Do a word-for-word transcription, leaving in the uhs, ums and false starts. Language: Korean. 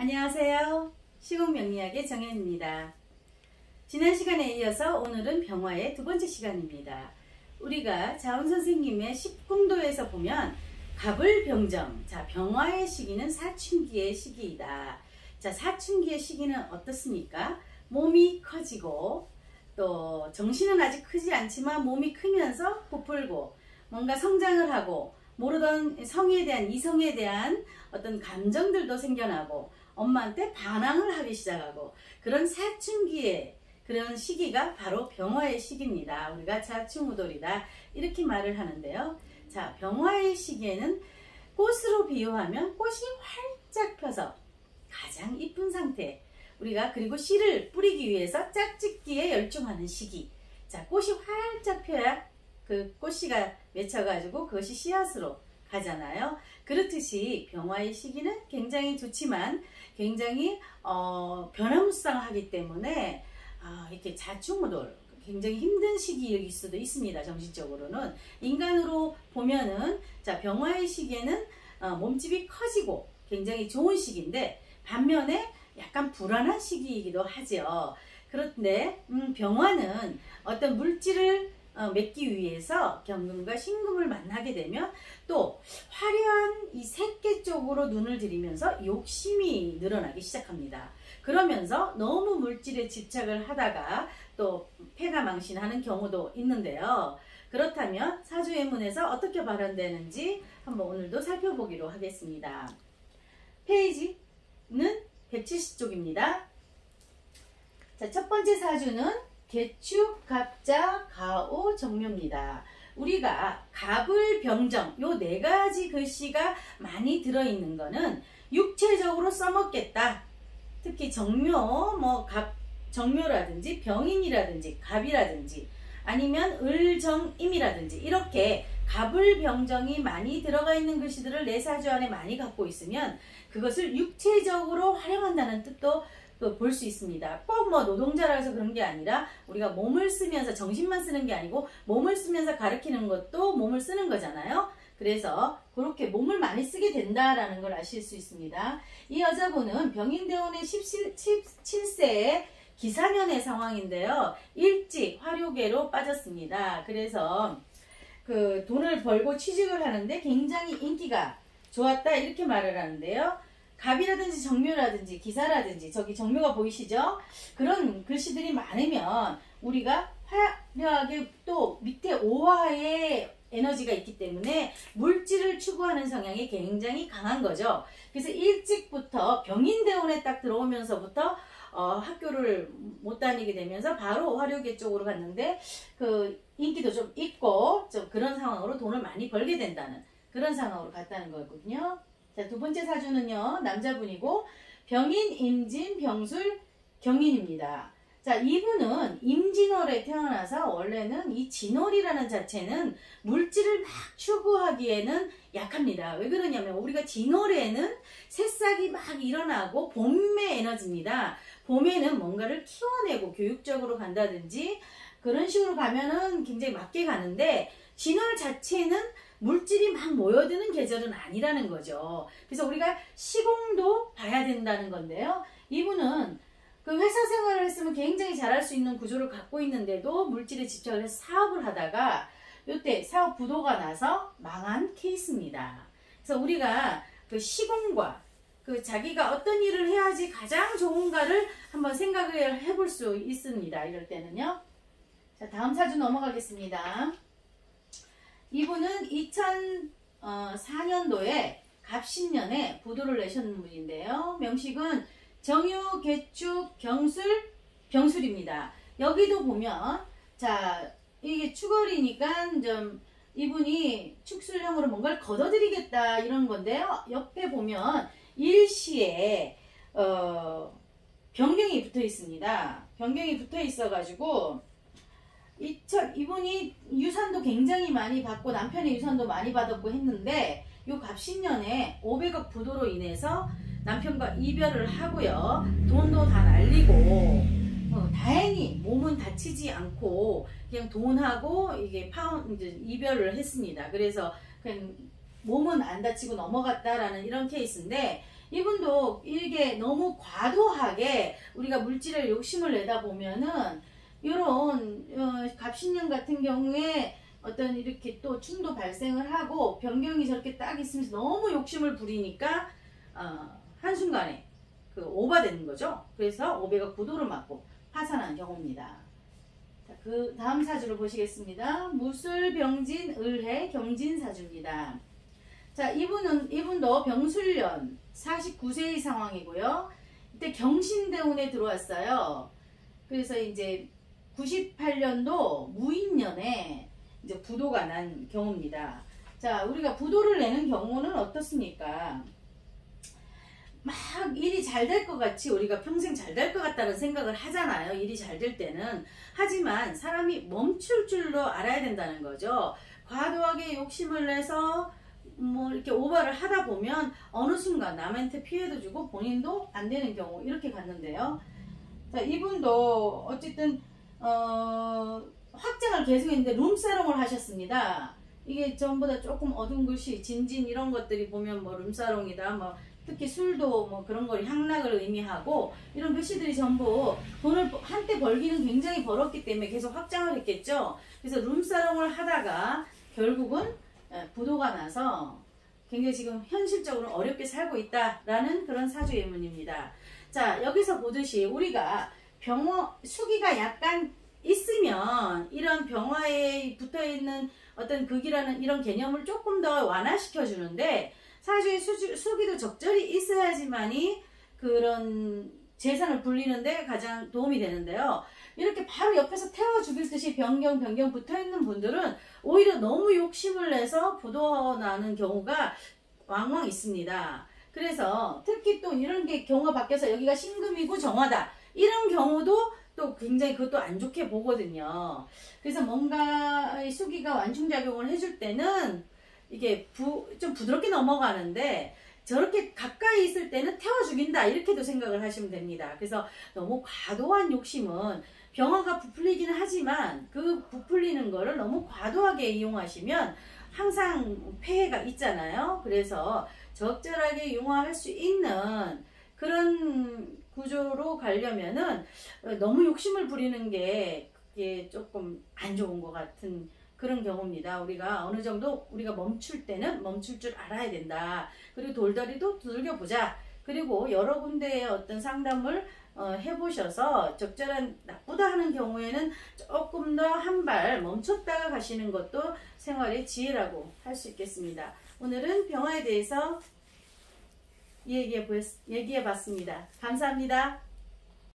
안녕하세요. 시공명리학의 정혜입니다. 지난 시간에 이어서 오늘은 병화의 두 번째 시간입니다. 우리가 자원선생님의 십궁도에서 보면 갑을병정, 자 병화의 시기는 사춘기의 시기이다. 자 사춘기의 시기는 어떻습니까? 몸이 커지고 또 정신은 아직 크지 않지만 몸이 크면서 부풀고 뭔가 성장을 하고 모르던 성에 대한 이성에 대한 어떤 감정들도 생겨나고 엄마한테 반항을 하기 시작하고 그런 사춘기의 그런 시기가 바로 병화의 시기입니다. 우리가 자충우돌이다 이렇게 말을 하는데요. 자 병화의 시기에는 꽃으로 비유하면 꽃이 활짝 펴서 가장 이쁜 상태, 우리가 그리고 씨를 뿌리기 위해서 짝짓기에 열중하는 시기. 자 꽃이 활짝 펴야 그 꽃씨가 맺혀가지고 그것이 씨앗으로 가잖아요. 그렇듯이 병화의 시기는 굉장히 좋지만 굉장히 어, 변화무쌍하기 때문에 아, 이렇게 자충우돌 굉장히 힘든 시기일 수도 있습니다. 정신적으로는 인간으로 보면은 자 병화의 시기에는 어, 몸집이 커지고 굉장히 좋은 시기인데 반면에 약간 불안한 시기이기도 하죠. 그런데 음, 병화는 어떤 물질을 어, 맺기 위해서 경금과 신금을 만나게 되면 또 화려한 이 색계 쪽으로 눈을 들이면서 욕심이 늘어나기 시작합니다. 그러면서 너무 물질에 집착을 하다가 또 패가망신하는 경우도 있는데요. 그렇다면 사주예문에서 어떻게 발현되는지 한번 오늘도 살펴보기로 하겠습니다. 페이지는 백칠십 쪽입니다. 자, 첫 번째 사주는 개축, 갑자, 가오, 정묘입니다. 우리가 갑을 병정 요 네 가지 글씨가 많이 들어있는 거는 육체적으로 써먹겠다. 특히 정묘, 뭐 갑, 정묘라든지 병인이라든지 갑이라든지 아니면 을정임이라든지 이렇게 갑을 병정이 많이 들어가 있는 글씨들을 내 사주 안에 많이 갖고 있으면 그것을 육체적으로 활용한다는 뜻도 볼 수 있습니다. 꼭 뭐 노동자라 해서 그런 게 아니라 우리가 몸을 쓰면서 정신만 쓰는 게 아니고 몸을 쓰면서 가르치는 것도 몸을 쓰는 거잖아요. 그래서 그렇게 몸을 많이 쓰게 된다라는 걸 아실 수 있습니다. 이 여자분은 병인대운의 십칠 세의 기사년의 상황인데요. 일찍 화료계로 빠졌습니다. 그래서 그 돈을 벌고 취직을 하는데 굉장히 인기가 좋았다 이렇게 말을 하는데요. 갑이라든지 정묘라든지 기사라든지 저기 정묘가 보이시죠? 그런 글씨들이 많으면 우리가 화려하게 또 밑에 오화의 에너지가 있기 때문에 물질을 추구하는 성향이 굉장히 강한 거죠. 그래서 일찍부터 병인대운에 딱 들어오면서부터 어, 학교를 못 다니게 되면서 바로 화료계 쪽으로 갔는데 그 인기도 좀 있고 좀 그런 상황으로 돈을 많이 벌게 된다는 그런 상황으로 갔다는 거거든요. 자, 두 번째 사주는요, 남자분이고, 병인, 임진, 병술, 경인입니다. 자, 이분은 임진월에 태어나서 원래는 이 진월이라는 자체는 물질을 막 추구하기에는 약합니다. 왜 그러냐면 우리가 진월에는 새싹이 막 일어나고 봄의 에너지입니다. 봄에는 뭔가를 키워내고 교육적으로 간다든지 그런 식으로 가면은 굉장히 맞게 가는데 진월 자체는 물질이 막 모여드는 계절은 아니라는 거죠. 그래서 우리가 시공도 봐야 된다는 건데요. 이분은 그 회사 생활을 했으면 굉장히 잘할 수 있는 구조를 갖고 있는데도 물질에 집착을 해서 사업을 하다가 이때 사업 부도가 나서 망한 케이스입니다. 그래서 우리가 그 시공과 그 자기가 어떤 일을 해야지 가장 좋은가를 한번 생각을 해볼 수 있습니다. 이럴 때는요. 자, 다음 사주 넘어가겠습니다. 이분은 이천사 년도에 갑신년에 부도를 내셨는 분인데요. 명식은 정유, 개축, 경술, 병술입니다. 여기도 보면 자 이게 축월이니까 좀 이분이 축술형으로 뭔가를 걷어들이겠다 이런 건데요. 옆에 보면 일시에 어, 변경이 붙어 있습니다. 변경이 붙어 있어 가지고 이천, 이분이 유산도 굉장히 많이 받고 남편의 유산도 많이 받았고 했는데 요 갑신년에 오백억 부도로 인해서 남편과 이별을 하고요. 돈도 다 날리고 어, 다행히 몸은 다치지 않고 그냥 돈하고 이게 파운 이제 이별을 했습니다. 그래서 그냥 몸은 안 다치고 넘어갔다라는 이런 케이스인데 이분도 이게 너무 과도하게 우리가 물질에 욕심을 내다 보면은 이런 어, 갑신년 같은 경우에 어떤 이렇게 또 충도 발생을 하고 변경이 저렇게 딱 있으면서 너무 욕심을 부리니까 어, 한순간에 그 오버되는 거죠. 그래서 오배가 구도로 맞고 파산한 경우입니다. 자, 그 다음 사주를 보시겠습니다. 무술병진 을해 경진사주입니다. 자, 이분은 이분도 병술년 사십구 세의 상황이고요. 이때 경신대운에 들어왔어요. 그래서 이제 구십팔 년도 무인년에 이제 부도가 난 경우입니다. 자, 우리가 부도를 내는 경우는 어떻습니까? 막 일이 잘 될 것 같이 우리가 평생 잘 될 것 같다는 생각을 하잖아요. 일이 잘 될 때는. 하지만 사람이 멈출 줄로 알아야 된다는 거죠. 과도하게 욕심을 내서 뭐 이렇게 오버를 하다 보면 어느 순간 남한테 피해도 주고 본인도 안 되는 경우 이렇게 갔는데요. 자, 이분도 어쨌든 어, 확장을 계속했는데 룸사롱을 하셨습니다. 이게 전부 다 조금 어두운 글씨, 진진 이런 것들이 보면 뭐 룸사롱이다, 뭐 특히 술도 뭐 그런 걸 향락을 의미하고 이런 글씨들이 전부 돈을 한때 벌기는 굉장히 벌었기 때문에 계속 확장을 했겠죠. 그래서 룸사롱을 하다가 결국은 부도가 나서 굉장히 지금 현실적으로 어렵게 살고 있다라는 그런 사주 예문입니다. 자, 여기서 보듯이 우리가 병화, 수기가 약간 있으면 이런 병화에 붙어있는 어떤 극이라는 이런 개념을 조금 더 완화시켜 주는데 사주의 수주, 수기도 적절히 있어야지만이 그런 재산을 불리는데 가장 도움이 되는데요. 이렇게 바로 옆에서 태워 죽일 듯이 변경 변경 붙어있는 분들은 오히려 너무 욕심을 내서 부도나는 경우가 왕왕 있습니다. 그래서 특히 또 이런 게 경우가 바뀌어서 여기가 신금이고 정화다 이런 경우도 또 굉장히 그것도 안 좋게 보거든요. 그래서 뭔가 수기가 완충작용을 해줄 때는 이게 부, 좀 부드럽게 넘어가는데 저렇게 가까이 있을 때는 태워 죽인다 이렇게도 생각을 하시면 됩니다. 그래서 너무 과도한 욕심은 병화가 부풀리기는 하지만 그 부풀리는 거를 너무 과도하게 이용하시면 항상 폐해가 있잖아요. 그래서 적절하게 융화할 수 있는 그런 구조로 가려면은 너무 욕심을 부리는 게 그게 조금 안 좋은 것 같은 그런 경우입니다. 우리가 어느 정도 우리가 멈출 때는 멈출 줄 알아야 된다. 그리고 돌다리도 두들겨보자. 그리고 여러 군데의 어떤 상담을 어, 해보셔서 적절한 나쁘다 하는 경우에는 조금 더 한 발 멈췄다가 가시는 것도 생활의 지혜라고 할 수 있겠습니다. 오늘은 병화에 대해서 얘기해, 보였, 얘기해 봤습니다. 감사합니다.